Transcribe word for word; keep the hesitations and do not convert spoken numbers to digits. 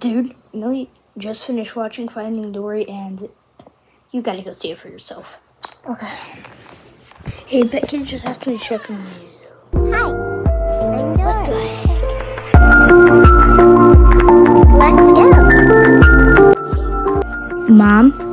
Dude, no, you just finished watching Finding Dory, and you gotta go see it for yourself. Okay. Hey, Becky just asked me to check on you. Hi, I'm Dory. What the heck? Let's go. Mom?